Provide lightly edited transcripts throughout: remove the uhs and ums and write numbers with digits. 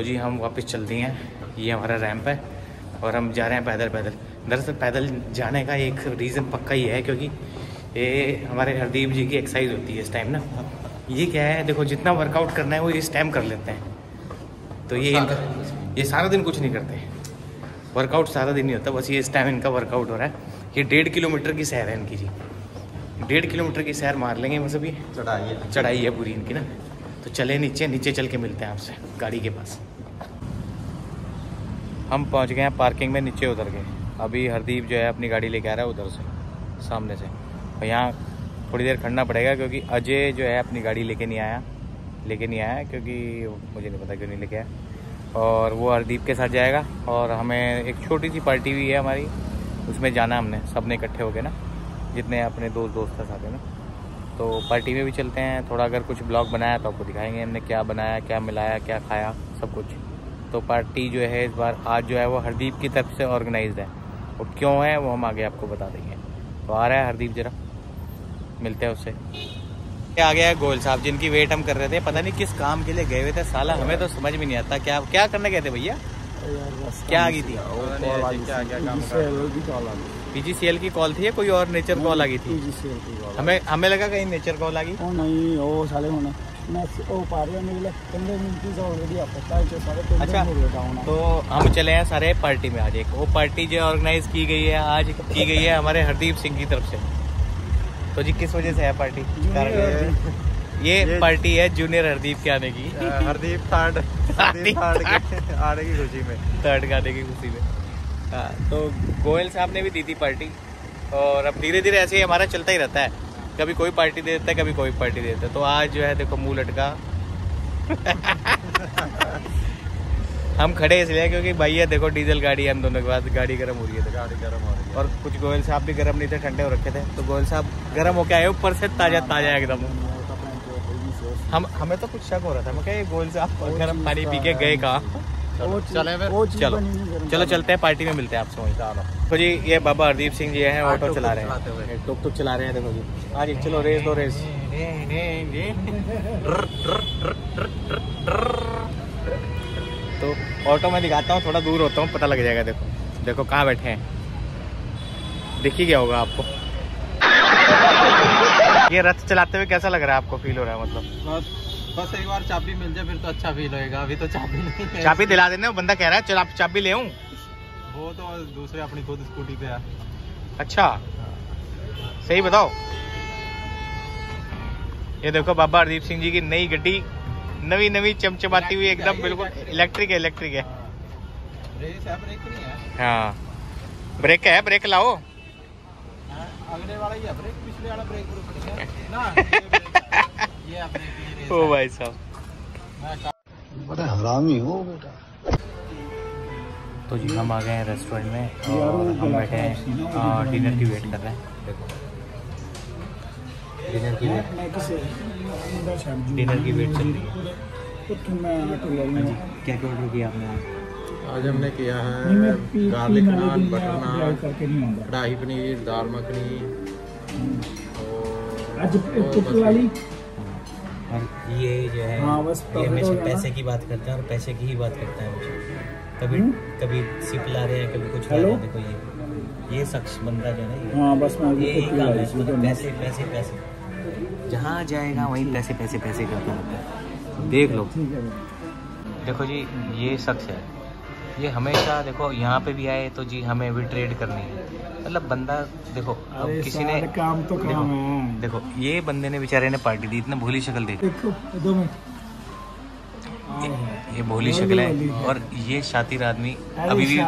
जी हम वापस चलते हैं, ये हमारा रैंप है और हम जा रहे हैं पैदल पैदल। दरअसल पैदल जाने का एक रीज़न पक्का ही है, क्योंकि ये हमारे हरदीप जी की एक्सरसाइज होती है इस टाइम ना। ये क्या है, देखो जितना वर्कआउट करना है वो इस टाइम कर लेते हैं, तो ये सारा दिन कुछ नहीं करते, वर्कआउट सारा दिन नहीं होता, बस ये इस टाइम इनका वर्कआउट हो रहा है। ये 1.5 किलोमीटर की सैर है इनकी जी, 1.5 किलोमीटर की सैर मार लेंगे, मतलब ये चढ़ाई है पूरी इनकी ना। तो चले नीचे चल के मिलते हैं आपसे गाड़ी के पास। हम पहुंच गए हैं पार्किंग में, नीचे उतर गए। अभी हरदीप जो है अपनी गाड़ी लेके आ रहा है उधर से, सामने से। और यहाँ थोड़ी देर खड़ना पड़ेगा, क्योंकि अजय जो है अपनी गाड़ी लेके नहीं आया, क्योंकि मुझे नहीं पता क्यों नहीं लेके आया। और वो हरदीप के साथ जाएगा, और हमें एक छोटी सी पार्टी भी है हमारी, उसमें जाना हमने सब ने इकट्ठे हो गए ना, जितने अपने दोस्त के साथ है ना। तो पार्टी में भी चलते हैं थोड़ा, अगर कुछ ब्लॉग बनाया तो आपको दिखाएंगे हमने क्या बनाया, क्या मिलाया, क्या खाया, सब कुछ। तो पार्टी जो है इस बार आज जो है वो हरदीप की तरफ से ऑर्गेनाइज्ड है, और क्यों है वो हम आगे आपको बता देंगे। तो आ रहा है हरदीप, जरा मिलते हैं उससे। आ गया है गोयल साहब, जिनकी वेट हम कर रहे थे, पता नहीं किस काम के लिए गए हुए थे साला, हमें तो समझ में नहीं आता क्या करने गए थे भैया, क्या आ गई थी? PGCL की कॉल थी या कोई और नेचर कॉल आ गई थी? हमें लगा कहीं नेचर कॉल आ गई। नहीं वो साले होने अच्छा, तो हम चले हैं सारे पार्टी में आज। एक वो पार्टी जो ऑर्गेनाइज की गई है आज, की गई है हमारे हरदीप सिंह की तरफ से। तो जी किस वजह से है पार्टी? ये पार्टी है जूनियर हरदीप के आने की, हरदीप थर्ड आने की खुशी में, थर्ड गाने की खुशी में। हाँ, तो गोयल साहब ने भी दी थी पार्टी, और अब धीरे धीरे ऐसे ही हमारा चलता ही रहता है, कभी कोई पार्टी दे देता है, कभी कोई पार्टी दे देता है। तो आज जो है देखो मुंह लटका हम खड़े इसलिए क्योंकि भैया देखो डीजल गाड़ी है, हम दोनों के पास गाड़ी गर्म हो रही है, गाड़ी गर्म हो रही है। और कुछ गोयल साहब भी गर्म नहीं थे, ठंडे हो रखे थे। तो गोयल साहब गर्म होके आए ऊपर से, ताजा एकदम। हमें तो कुछ शक हो रहा था, मैं क्या ये गोयल साहब गर्म पानी पी के गए कहाँ। चलो चलते हैं, पार्टी में मिलते हैं आपसे वहीं। तो जी ये बाबा हरदीप सिंह जी हैं, ऑटो चला रहे हैं, टुक चला रहे हैं। देखो जी हाँ जी, चलो रेस दो रेस। तो ऑटो में दिखाता हूँ, थोड़ा दूर होता हूँ, पता लग जाएगा। देखो कहाँ बैठे हैं, दिखी गया होगा आपको। ये रथ चलाते हुए कैसा लग रहा है आपको, फील हो रहा है? मतलब बस एक बार चाबी मिल जाए फिर तो अच्छा फील होएगा, अभी तो चाबी नहीं है। चाबी दिला देना, बंदा कह रहा है चल आप चाबी ले आऊं। वो तो दूसरे अपनी खुद स्कूटी पे है। अच्छा सही बताओ। ये देखो बाबा हरदीप सिंह जी की नई गड्डी, नवी चमचमाती हुई एकदम, बिल्कुल इलेक्ट्रिक है। रेस है, ब्रेक नहीं है। हाँ ब्रेक है, ब्रेक लाओ। अगले वाला ही है ब्रेक, पिछले वाला ब्रेक ना। ये अपने ओ भाई साहब बड़ा हरामी हो बेटा। तो जी हम आ गए हैं रेस्टोरेंट में, और हम बैठे हैं डिनर की वेट कर रहे हैं। देखो डिनर की वेट चल रही है। क्या ऑर्डर किया आपने? आज हमने किया है गार्लिक नान, बटर नान, कढ़ाई पनीर, दाल मखनी और ये जो है ये हमेशा पैसे की बात करता है, और पैसे की ही बात करता है। कभी सिप ला रहे हैं, कभी कुछ ला रहे हैं। देखो ये शख्स बंदा जो है, बस पैसे जहाँ जाएगा वहीं पैसे करता रहता है। देख लो, देखो जी ये शख्स है, ये हमेशा देखो यहाँ पे भी आए तो जी हमें भी ट्रेड करनी है। मतलब बंदा देखो, अब किसी ने काम तो काम है। देखो ये बंदे ने बेचारे ने पार्टी दी, इतना भोली शक्ल देखो, ये भोली शक्ल है। और ये शातिर आदमी अभी भी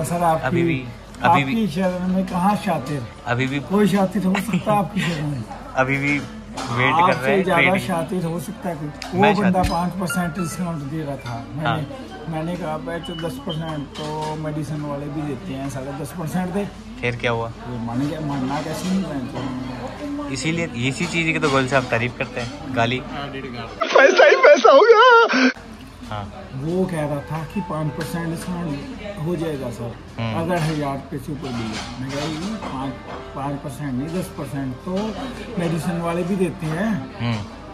शरण में कहाँ शातिर, अभी भी कोई शातिर हो सकता है आपकी शरण में, अभी भी वेट कर रहे हैं। ज्यादा शातिर हो सकता है कोई। वो बंदा 5% डिस्काउंट दे रहा था, मैंने कहा भाई तो 10%, तो मेडिसिन वाले भी देते हैं, 10.5% दे। फिर क्या हुआ? मानना कैसे नहीं। इसीलिए इसी चीज की तो गोयल साहब तारीफ करते हैं, गाली पैसा ही पैसा होगा। हाँ वो कह रहा था कि 5% डिस्काउंट हो जाएगा सर, अगर 1000 रुपये से ऊपर दिया। मैं कह 5% नहीं 10%, तो मेडिसिन वाले भी देते हैं,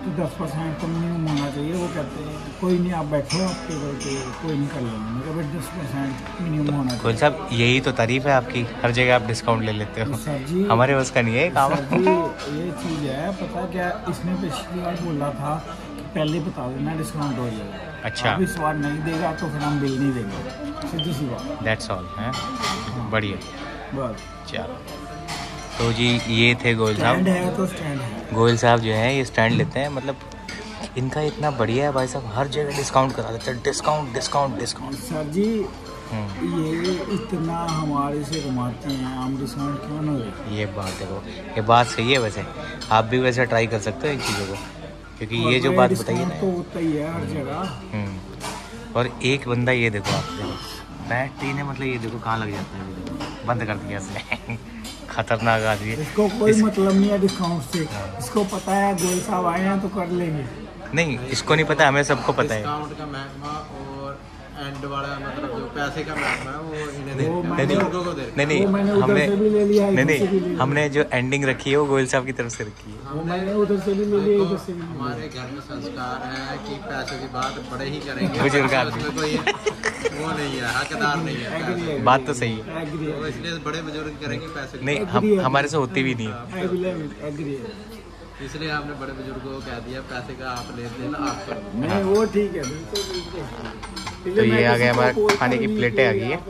कि 10% तो मिनिमम होना चाहिए। वो कहते हैं कोई नहीं आप बैठो, आपके करके कोई नहीं कर लेंगे। मतलब 10% मिनिमम होना गोयल चाहिए। साहब यही तो तारीफ है आपकी, हर जगह आप डिस्काउंट ले लेते हो। सर जी हमारे बस का नहीं है काम। सर जी ये चीज़ है, पता क्या, इसने पिछली बार बोला था कि पहले बता देना डिस्काउंट हो जाएगा। अच्छा। अब इस बार नहीं देगा तो फिर हम बिल नहीं देंगे, सीधी सी बात। दैट्स ऑल है। बढ़िया। बस चलो तो जी ये थे गोयल स्टैंड साहब। है तो स्टैंड है। गोयल साहब जो है ये स्टैंड लेते हैं, मतलब इनका इतना बढ़िया है भाई साहब, हर जगह डिस्काउंट करा देते हैं। Discount discount discount. Sir ji ये इतना हमारे से कमाते हैं, हम डिस्काउंट क्यों ना दें? ये बात देखो, ये बात सही है। वैसे आप भी वैसे ट्राई कर सकते हो इन चीज़ों को, क्योंकि ये जो बात बताइए ना तो होता ही है हर जगह। और एक बंदा ये देखो, आप देखो बैठते ही ना, मतलब ये देखो कहाँ लग जाता है, ये देखो बंद कर दिया इसने। खतरनाक आदमी है। इसको कोई मतलब नहीं है डिस्काउंट से। इसको पता है गोयल साहब आए हैं तो कर लेंगे। नहीं इसको नहीं पता, हमें सबको पता है। डिस्काउंट का महकमा और एंड वाला मतलब जो पैसे का महकमा है वो इन्हें देखते हैं, नहीं बुजुर्गों को देखते हैं। नहीं वो मैंने उधर से भी ले लिया है, नहीं इधर से भी ले नहीं, लिया। हमने जो एंडिंग रखी है वो गोयल साहब की तरफ से रखी है। वो मैंने उधर से भी ले लिया, इधर से भी ले लिया। हमारे घर में संस्कार है कि पैसों की बात बड़े ही करेंगे। बुजुर्ग आदमी। उसमें कोई वो नहीं है, हकदार नहीं है पैसों के। बात तो सही है। Agree है। तो इसलिए बड़े बुजुर्ग करेंगे पैसों की नहीं Agree है। हमारे से होती भी नहीं है। I believe it, agree है। बात। इसलिए हमने बड़े बुजुर्गों को कह दिया पैसे का आप लेन देन आप करो। नहीं वो ठीक है, बिल्कुल बिल्कुल। तो ये आ गया हमारा खाने की प्लेटें आ गई है।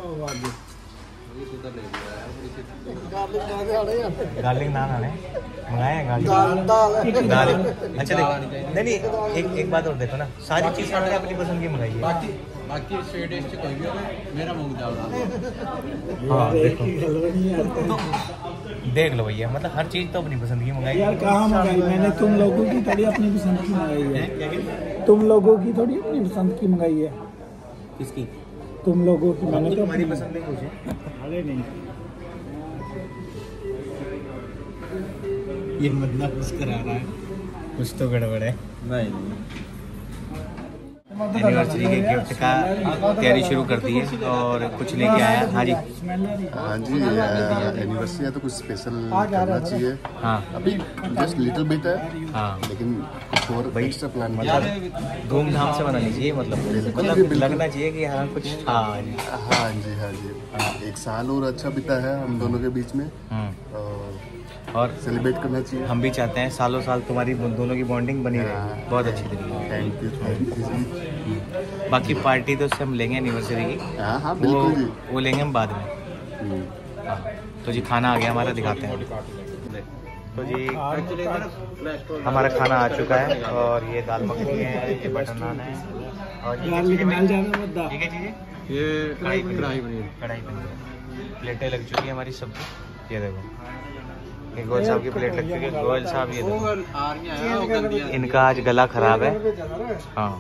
गार्लिक नान आने मंगाए हैं, गार्लिक दाल। अच्छा देख, नहीं नहीं एक बात और देखो ना, सारी चीज़ आपने अपनी पसंद की मंगाई है। बाकी स्वीट डिश च कोई भी हो, मेरा मूंग दाल हाँ देखो, देख लो भैया, मतलब हर चीज़ तो अपनी पसंद की मंगाई यार है। कहाँ मंगाई मैंने? तुम लोगों की थोड़ी अपनी पसंद की मंगाई है। तुम लोगों की थोड़ी अपनी पसंद की मंगाई है। किसकी? तुम लोगों की। मैंने तो तुम्हारी पसंद नहीं पूछे। अरे नहीं, ये बंदा कुछ करा रहा है, कुछ तो गड़बड़ है। नहीं एनिवर्सरी के गिफ्ट का तैयारी शुरू कर दी है और कुछ लेके आया। हाँ जी। हाँ जी, एनिवर्सरी है तो कुछ स्पेशल करना चाहिए। हाँ अभी जस्ट लिटिल बिट है, हाँ लेकिन कुछ और एक्स्ट्रा प्लान मतलब धूमधाम से मनानी चाहिए, मतलब लगना चाहिए कि हाँ कुछ था। हाँ जी हाँ जी। एक साल और अच्छा बीता है हम दोनों के बीच में, और सेलिब्रेट करना चाहिए। हम भी चाहते हैं सालों साल तुम्हारी दोनों की बॉन्डिंग बनी रहे बहुत अच्छी तरीके थैंक यू जी। से। बाकी पार्टी तो उससे हम लेंगे एनिवर्सरी की, हाँ हाँ बिल्कुल जी। वो लेंगे हम बाद में। हाँ तो जी खाना आ गया हमारा, दिखाते हैं। तो जी हमारा खाना आ चुका है और ये दाल मखनी है, ये बटर नान है और ठीक है जी। ये कढ़ाई पनीर कढ़ाई पनीर प्लेटें लग चुकी है हमारी सब्जी। ये देखो ये गोयल साहब की प्लेट लग चुकी है। गोयल साहब ये देखो, इनका आज गला खराब है। हाँ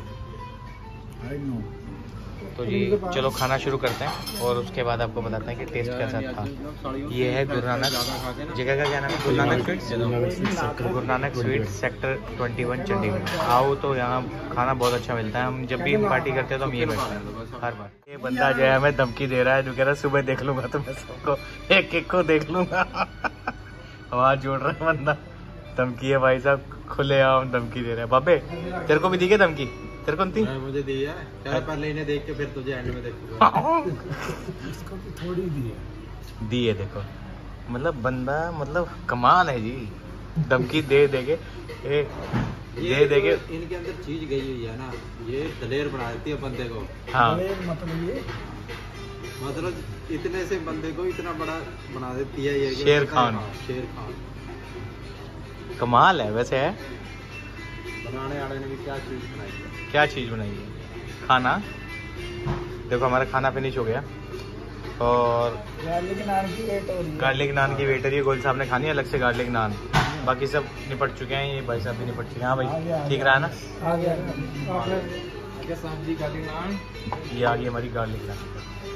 तो जी चलो खाना शुरू करते हैं और उसके बाद आपको बताते हैं कि टेस्ट कैसा था। ये है गुरु नानक, जगह का क्या नाम है? Guru Nanak sweets. Guru Nanak sweet sector 21 Chandigarh. आओ तो यहाँ खाना बहुत अच्छा मिलता है। हम जब भी पार्टी करते हैं तो हम ये बैठते हैं हर बार। ये बंदा जो है हमें धमकी दे रहा है, जो कह रहा है सुबह देख लूंगा तो मैं सबको एक एक को देख लूंगा। आवाज जोड़ रहा है बंदा, धमकी है भाई साहब, खुले आम धमकी दे रहा है। बाबे तेरे को भी दी क्या धमकी? तेरे को नहीं? मुझे दी है, पहले इन्हें देख के फिर तुझे एंड में देखूंगा। इसको भी थोड़ी दी है। दी है देखो, मतलब बंदा मतलब कमाल है जी, धमकी दे देके दे देके इनके अंदर चीज गई हुई है ना, ये दलेर बना देती है बंदे को। हाँ मतलब ये मतलब इतने से बंदे को इतना बड़ा बना देती है ये। शेर खान। शेर खान कमाल है वैसे है। बनाने वाले ने भी क्या चीज बनाई है। क्या चीज़ बनाई है? खाना देखो, हमारा खाना फिनिश हो गया और गार्लिक नान की वेट हो रही है। गार्लिक नान की वेट है। गोयल साहब ने खानी है अलग से गार्लिक नान, बाकी सब निपट चुके हैं। ये भाई साहब भी निपट चुके हैं। हाँ भाई ठीक रहा है ना? आ गया सब्जी गार्लिक नान। ये आ गई हमारी गार्लिक नान।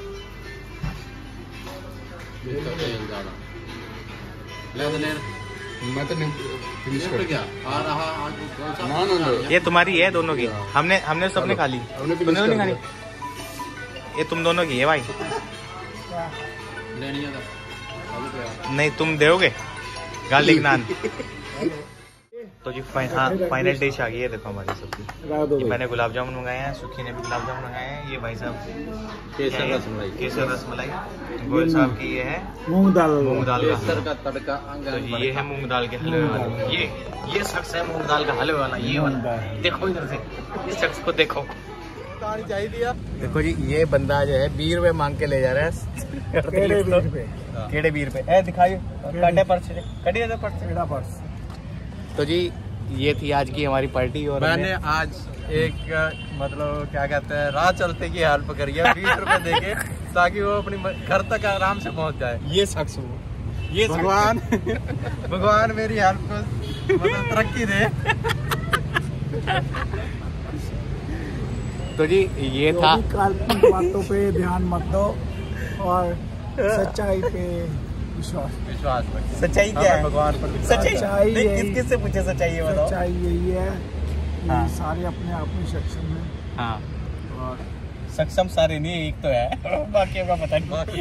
मैं तो नहीं फिनिश कर क्या आ रहा आज ना ना ना ये तुम्हारी है दोनों की। हमने सबने खा ली, हमने finish तुमने तो नहीं कर खानी। ये तुम दोनों की है भाई। लेनी है नहीं तुम दोगे गार्लिक नान? तो जी फाइनल डिश आ गई है, देखो हमारी सब्जी। मैंने गुलाब जामुन मंगाए हैं, सुखी ने भी गुलाब जामुन मंगाए हैं। ये भाई साहब केसर रसमलाई, गोयल साहब की ये है मूंग दाल केसर का तड़का। तो जी ये है मूंग दाल के हलवे वाला, ये शख्स है मूंग दाल का हलवे वाला, ये वाला देखो इधर से, इस शख्स को देखो। देखो जी ये बंदा जो है 20 रुपए मांग के ले जा रहा है। केड़े 20 रुपए ए दिखाइए, काटे पर्स कटिए पर्स। तो जी ये थी आज की हमारी पार्टी। और मैंने आज एक मतलब क्या कहते हैं राह चलते की हेल्प करी है 20 रुपए देके, ताकि वो अपनी घर तक आराम से पहुंच जाए। ये शख्स ये भगवान मेरी हेल्प को मतलब तरक्की दे। तो जी ये था, काल्पनिक बातों पे ध्यान मत दो और सच्चाई पे विश्वास रखो। सच्चाई क्या है? भगवान पर सच्चाई किससे पूछे सच्चाई है बताओ। सच्चाई यही है कि हाँ। सारे अपने आप में सक्षम है। हाँ और सक्षम सारे नहीं, एक तो है बाकियों का पता नहीं।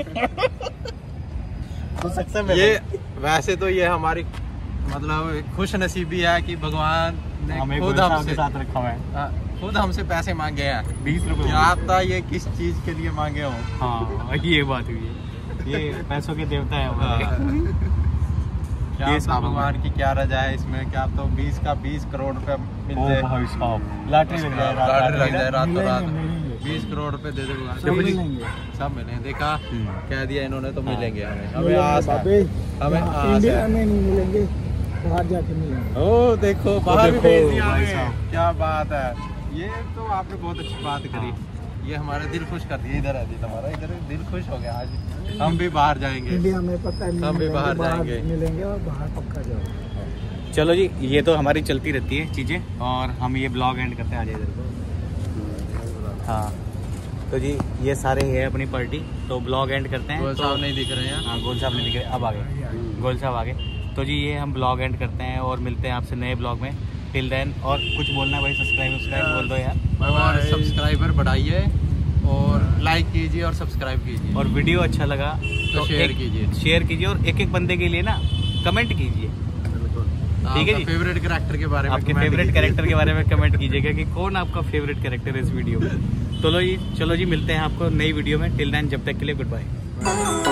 तो सक्षम है ये वैसे तो ये हमारी मतलब खुश नसीबी है कि भगवान ने खुद हमसे साथ रखा हुआ है, खुद हमसे पैसे मांगे हैं 20 रुपए। क्या पता ये किस चीज के लिए मांगे हो। हाँ ये बात हुई है, ये पैसों के देवता है हमारे। क्या पता भगवान की क्या रजा है इसमें, क्या तो 20 का 20 करोड़ रुपए मिल जाए, लॉटरी लग जाए, लॉटरी लग जाए रातों रात, मिलेंगे। 20 करोड़ रुपए दे दे भगवान। सब मिलेंगे। सब मिलेंगे, देखा कह दिया इन्होंने तो मिलेंगे हमें। हमें मिलेंगे आस है, बाबे, हमें यहाँ आस इंडिया है। में नहीं मिलेंगे, बाहर जाके मिलेंगे। ओ देखो बाहर भी देखो, भेज दिया भाई हमें। साहब। क्या बात है, ये तो आपने बहुत अच्छी बात करी। ये हमारा दिल खुश कर दिया। इधर है दिल हमारा, इधर दिल खुश हो गया आज। हम भी बाहर जाएंगे, इंडिया में पता नहीं हम भी मिलेंगे, बाहर जाएंगे। मिलेंगे और बाहर पक्का जाओगे। चलो जी ये तो हमारी चलती रहती है चीज़ें, और हम ये ब्लॉग एंड करते हैं। आ जाए इधर को। हाँ तो जी ये सारे है अपनी पार्टी, तो ब्लॉग एंड करते हैं। गोल साहब नहीं दिख रहे हैं। हाँ गोल साहब नहीं दिख रहे, अब आ गए गोल साहब आ गए। तो जी ये हम ब्लॉग एंड करते हैं और मिलते हैं आपसे नए ब्लॉग में। टिल देन, और कुछ बोलना है भाई, सब्सक्राइब बोल दो यार। और सब्सक्राइबर बढ़ाइए और लाइक कीजिए और सब्सक्राइब कीजिए, और वीडियो अच्छा लगा तो शेयर कीजिए। शेयर कीजिए, और एक एक बंदे के लिए ना कमेंट कीजिए, ठीक है जी। फेवरेट कैरेक्टर के बारे में, आपके फेवरेट कैरेक्टर के बारे में कमेंट कीजिएगा कि कौन आपका फेवरेट कैरेक्टर है इस वीडियो में। चलो जी मिलते हैं आपको नई वीडियो में। टिल देन, जब तक के लिए गुड बाय।